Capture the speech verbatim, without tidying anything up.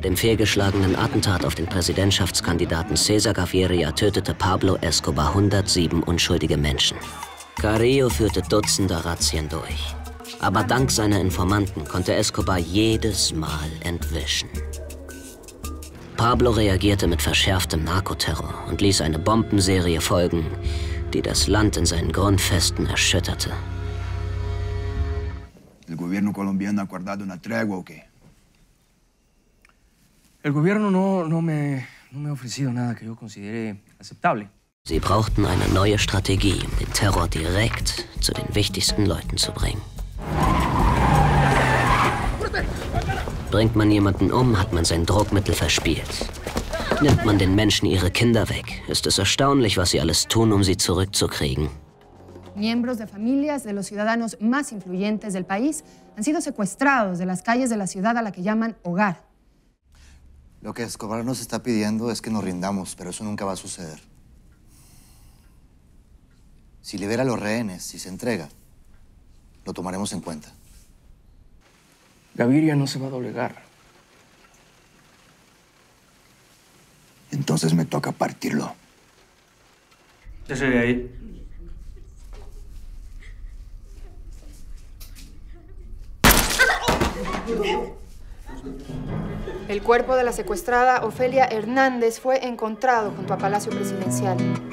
dem fehlgeschlagenen Attentat auf den Präsidentschaftskandidaten César Gaviria tötete Pablo Escobar hundertsieben unschuldige Menschen. Carrillo führte Dutzende Razzien durch. Aber dank seiner Informanten konnte Escobar jedes Mal entwischen. Pablo reagierte mit verschärftem Narkoterror und ließ eine Bombenserie folgen, die das Land in seinen Grundfesten erschütterte. ¿El gobierno colombiano ha acordado una tregua o qué? El gobierno no, no, me, no me ha ofrecido nada que yo considere aceptable. Sie brauchten eine neue Strategie, um den Terror direkt zu den wichtigsten Leuten zu bringen. Bringt man jemanden um, hat man sein Druckmittel verspielt. Nimmt man den Menschen ihre Kinder weg, ist es erstaunlich, was sie alles tun, um sie zurückzukriegen. Miembros de familias de los ciudadanos más influyentes del país han sido secuestrados de las calles de la ciudad a la que llaman hogar. Lo que Escobar nos está pidiendo es que nos rindamos, pero eso nunca va a suceder. Si libera a los rehenes, si se entrega, lo tomaremos en cuenta. Gaviria no se va a doblegar. Entonces me toca partirlo. Ese de ahí. El cuerpo de la secuestrada Ofelia Hernández fue encontrado junto a Palacio Presidencial.